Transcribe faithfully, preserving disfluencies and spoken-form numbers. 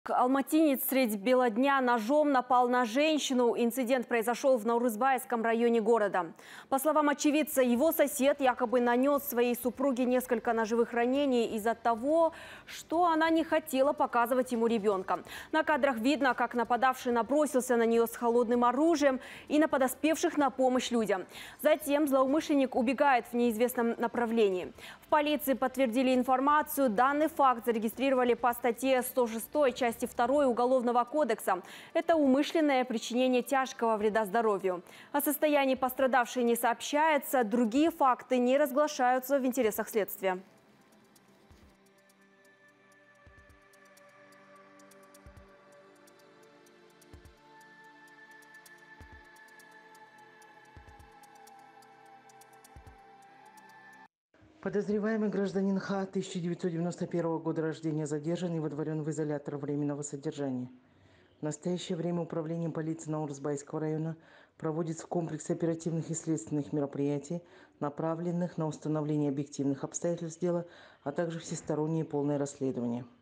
Алматинец средь бела дня ножом напал на женщину. Инцидент произошел в Наурызбайском районе города. По словам очевидца, его сосед якобы нанес своей супруге несколько ножевых ранений из-за того, что она не хотела показывать ему ребенка. На кадрах видно, как нападавший набросился на нее с холодным оружием и на подоспевших на помощь людям. Затем злоумышленник убегает в неизвестном направлении. В полиции подтвердили информацию. Данный факт зарегистрировали по статье сто шесть части второй Уголовного кодекса. Это умышленное причинение тяжкого вреда здоровью. О состоянии пострадавшей не сообщается. Другие факты не разглашаются в интересах следствия. Подозреваемый гражданин Х. тысяча девятьсот девяносто первого года рождения задержан и водворен в изолятор временного содержания. В настоящее время Управлением полиции Наурызбайского района проводится комплекс оперативных и следственных мероприятий, направленных на установление объективных обстоятельств дела, а также всестороннее полное расследование.